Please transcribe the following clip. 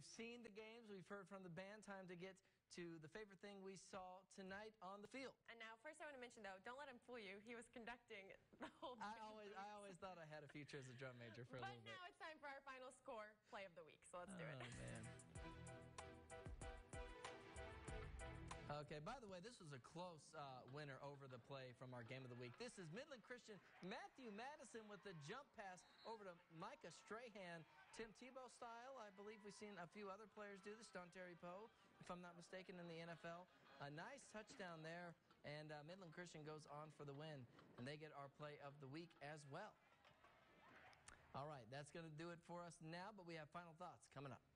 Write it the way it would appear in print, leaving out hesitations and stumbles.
we've seen the games, we've heard from the band. Time to get to the favorite thing we saw tonight on the field. And now, first I want to mention, though, don't let him fool you. He was conducting the whole game. I always thought I had a future as a drum major for a little bit. But now it's time for our final score, play of the week. So let's do it. Oh, man. Okay, by the way, this was a close winner over the play from our game of the week. This is Midland Christian Mathew Madison with the jump pass over to Micah Strahan. Tim Tebow style. I believe we've seen a few other players do this. Don Terry Poe, if I'm not mistaken, in the NFL. A nice touchdown there, and Midland Christian goes on for the win, and they get our play of the week as well. All right, that's going to do it for us now, but we have final thoughts coming up.